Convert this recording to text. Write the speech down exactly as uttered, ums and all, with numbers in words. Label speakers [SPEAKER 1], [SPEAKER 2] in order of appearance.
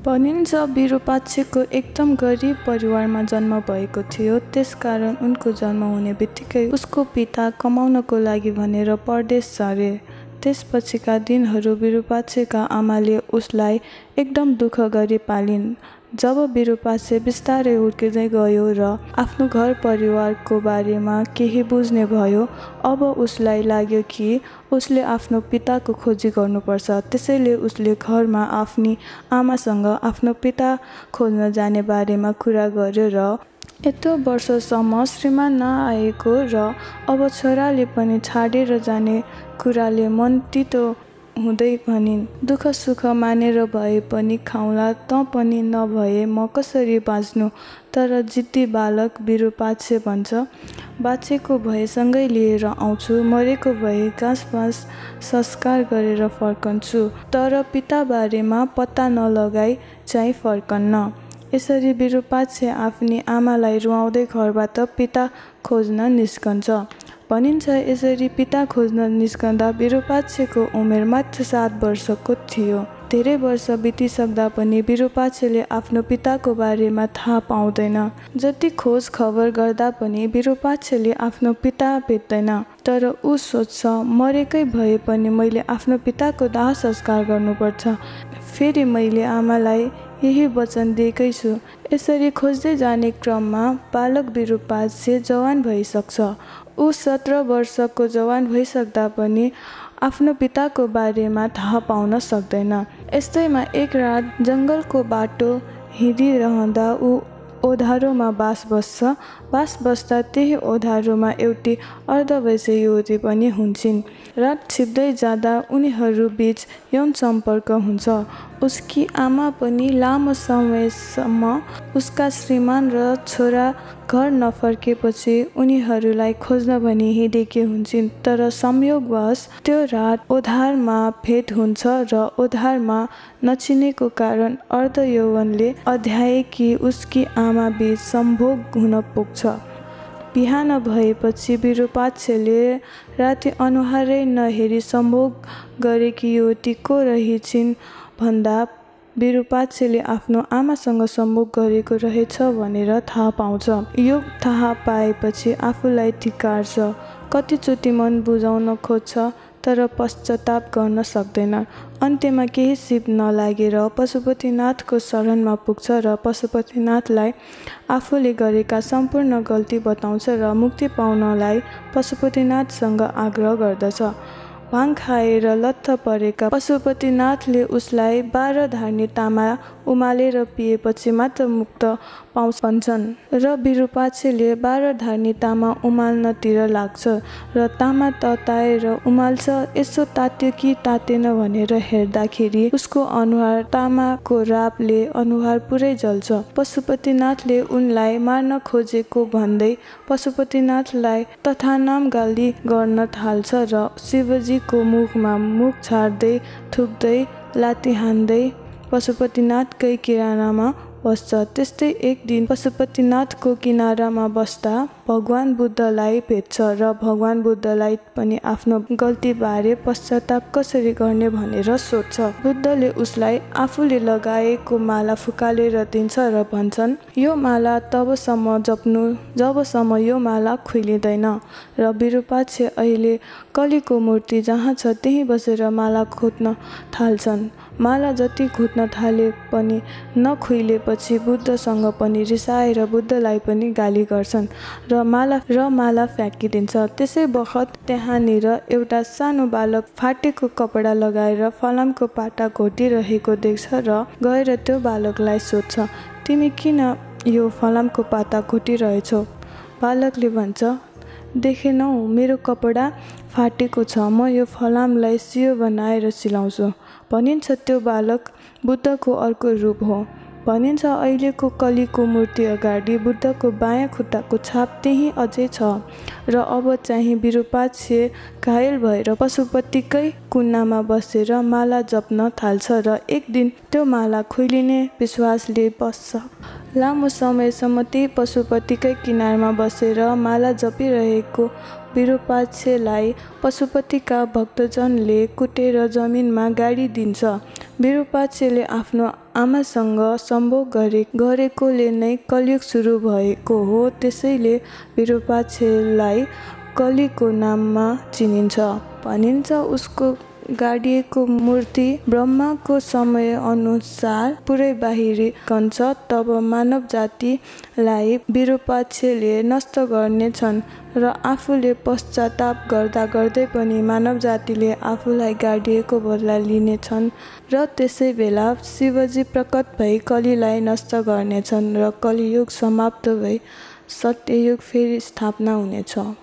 [SPEAKER 1] भनिन्छ विरूपाक्षको एकदम गरिब परिवारमा जन्म भएको थियो। त्यसकारण उनको जन्म हुने बित्तिकै उसको पिता कमाउनको लागि भनेर परदेश सरे। त्यसपछिका दिनहरू विरूपाक्षका आमाले उसलाई एकदम दुःख गरी पालिन्। जब विरूपाक्ष बिस्तारै हुर्किँदै गयो र आफ्नो घर परिवारको बारेमा केही बुझ्ने भयो, अब उसलाई लाग्यो कि उसले आफ्नो पिताको खोजी गर्नुपर्छ। त्यसैले उसले घरमा आफ्नी आमासँग आफ्नो पिता खोज्न जाने बारेमा कुरा गर्यो र यत्रो वर्षसम्म श्रीमान नआएको र अब छोराले पनि छाडेर जाने कुराले मन तितो हुँदै भनिन्, दुःख सुख मानेर भए पनि खाउँला, त पनि नभए म कसरी बाँच्नु। तर जिद्दी बालक विरूपाक्ष भन्छ, बाँचेको भए सँगै लिएर आउँछु, मरेको भए घाँस बाँस संस्कार गरेर फर्कन्छु, तर पिता बारेमा पत्ता नलगाई चाहिँ फर्कन्न। यसरी विरूपाक्ष आफ्नी आमालाई रुवाउँदै घरबाट पिता खोज्न निस्कन्छ। भनिन्छ यसरी पिता खोज्न निस्कँदा विरूपाक्षको उमेर मात्र सात वर्षको थियो। धेरै वर्ष बितिसक्दा पनि विरूपाक्षले आफ्नो पिताको बारेमा थाहा पाउँदैन। जति खोज खबर गर्दा पनि विरूपाक्षले आफ्नो पिता भेट्दैन। तर ऊ सोच्छ मरेकै भए पनि मैले आफ्नो पिताको दाह संस्कार गर्नुपर्छ। फेरि मैले आमालाई यही वचन दिएकै छु। यसरी खोज्दै जाने क्रममा बालक विरूपाक्ष जवान भइसक्छ। ऊ सत्र वर्षको जवान भइसक्दा पनि आफ्नो पिताको बारेमा थाहा पाउन सक्दैन। यस्तैमा एक रात जङ्गलको बाटो हिँडिरहँदा ऊ ओधारोमा बास बस्छ। बास बस्दा त्यही ओधारोमा एउटी अर्धवयस्क युवती पनि हुन्छन्। रात छिप्दै जाँदा उनीहरू बीच यौन सम्पर्क हुन्छ। उसकी आमा पनि लामो समयसम्म उसका श्रीमान र छोरा घर नफर्केपछि उनीहरूलाई खोज्न भनी हिँडेकी हुन्छन्। तर संयोगवश त्यो रात ओधारमा भेट हुन्छ र ओधारमा नचिनेको कारण अर्धयौवनले अध्याए कि उसकी आमा बीच सम्भोग हुन पुग्छ। बिहान भएपछि विरूपाक्षले राति अनुहारै नहेरी सम्भोग गरेकी युवती को रहेछिन् भन्दा विरूपाक्षले आफ्नो आमासँग सम्भोग गरेको रहेछ भनेर थाहा पाउँछ। यो थाहा पाएपछि आफूलाई धिक्कार्छ। कतिचोटि मन बुझाउन खोज्छ तर पश्चाताप गर्न सक्दैन। अन्त्यमा केही सिप नलागेर पशुपतिनाथको शरणमा पुग्छ र पशुपतिनाथलाई आफूले गरेका सम्पूर्ण गल्ती बताउँछ र मुक्ति पाउनलाई पशुपतिनाथसँग आग्रह गर्दछ। भाङ खाएर लत्थ परेका पशुपतिनाथले उसलाई बाह्र धार्नी तामा उमालेर पिएपछि मात्र मुक्त पाउँछ भन्छन् र विरूपाक्षले बाह्र धार्नी तामा उमाल्नतिर लाग्छ र तामा तताएर उमाल्छ। यसो तात्यो कि तातेन भनेर हेर्दाखेरि उसको अनुहार तामाको रापले अनुहार पुरै जल्छ। पशुपतिनाथले उनलाई मार्न खोजेको भन्दै पशुपतिनाथलाई तथानाम गाली गर्न थाल्छ र शिवजीको मुखमा मुख छाड्दै थुक्दै लात्ती हान्दै पशुपतिनाथकै किरानामा बस्छ। त्यस्तै एक दिन पशुपतिनाथको किनारामा बस्दा भगवान बुद्धलाई भेट्छ र भगवान बुद्धलाई पनि आफ्नो गल्तीबारे पश्चाताप कसरी गर्ने भनेर सोध्छ। बुद्धले उसलाई आफूले लगाएको माला फुकालेर दिन्छ र भन्छन् यो माला तबसम्म जप्नु जबसम्म यो माला खुलिँदैन। र विरूपाक्ष अहिले कलीको मूर्ति जहाँ छ त्यहीँ बसेर माला खोज्न थाल्छन्। माला जति खोज्न थाले पनि नखुइलेपछि बुद्धसँग पनि रिसाएर बुद्धलाई पनि गाली गर्छन् र माला र माला फ्याँकिदिन्छ। त्यसै बखत त्यहाँनिर एउटा सानो बालक फाटेको कपडा लगाएर फलामको पाटा घोटिरहेको देख्छ र गएर त्यो बालकलाई सोध्छ, तिमी किन यो फलामको पाता घोटिरहेछौ? बालकले भन्छ, देखेनौ मेरो कपडा फाटेको छ, म यो फलामलाई सियो बनाएर सिलाउँछु। भनिन्छ त्यो बालक बुद्धको अर्को रूप हो। भनिन्छ अहिलेको कलीको मूर्ति अगाडि बुद्धको बायाँ खुट्टाको छाप त्यही अझै छ र अब चाहिँ विरूपाक्ष घायल भएर पशुपतिकै कुनामा बसेर माला जप्न थाल्छ र एक दिन त्यो माला खुलिने विश्वासले बस्छ लामो समयसम्म त्यही पशुपतिकै किनारमा बसेर माला जपिरहेको विरूपाक्षलाई पशुपतिका भक्तजनले कुटेर जमिनमा गाडिदिन्छ। विरूपाक्षले आफ्नो आमासँग सम्भोग गरे गरेकोले नै कलियुग सुरु भएको हो, त्यसैले विरूपाक्षलाई कलीको नाममा चिनिन्छ। भनिन्छ उसको गाडिएको मूर्ति ब्रह्माको समय अनुसार पुरै बाहिरिकन्छ। तब मानव जातिलाई विरूपाक्षले नष्ट गर्नेछन् र आफूले पश्चाताप गर्दा गर्दै पनि मानव जातिले आफूलाई गाडिएको बदला लिनेछन् र त्यसै बेला शिवजी प्रकट भई कलीलाई नष्ट गर्नेछन् र कलियुग समाप्त भई सत्ययुग फेरि स्थापना हुनेछ।